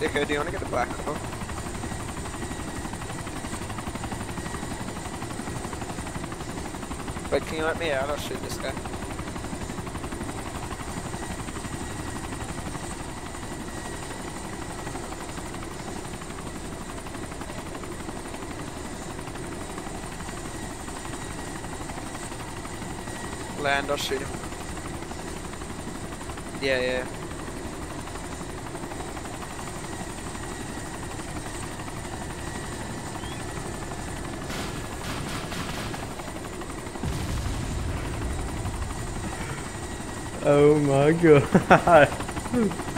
Dicker, do you want to get the black hole? Wait, can you let me out? I'll shoot this guy. Land, I'll shoot him. Yeah, yeah. Oh my god.